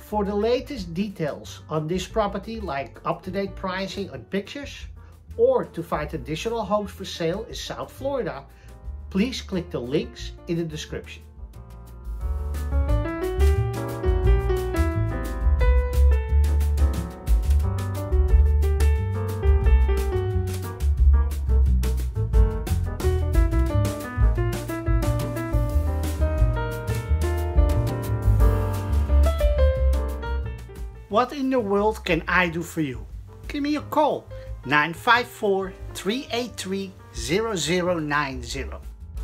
For the latest details on this property, like up-to-date pricing and pictures, or to find additional homes for sale in South Florida, please click the links in the description. What in the world can I do for you? Give me a call, 954-383-0090.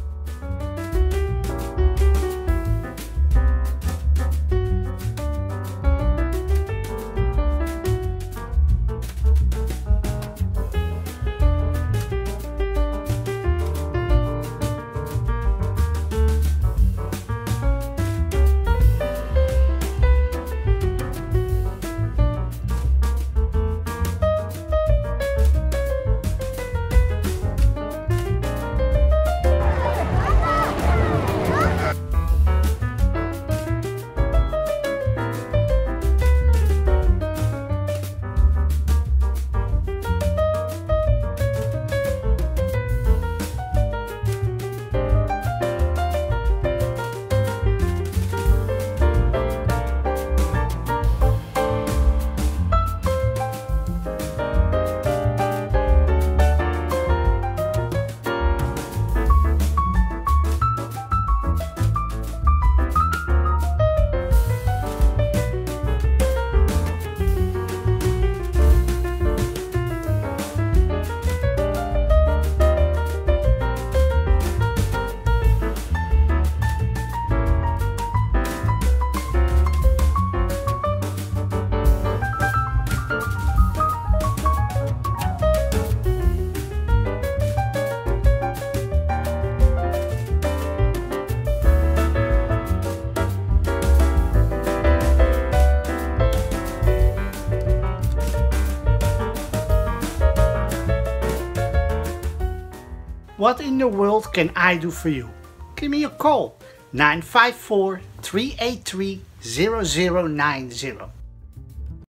What in the world can I do for you? Give me a call, 954-383-0090.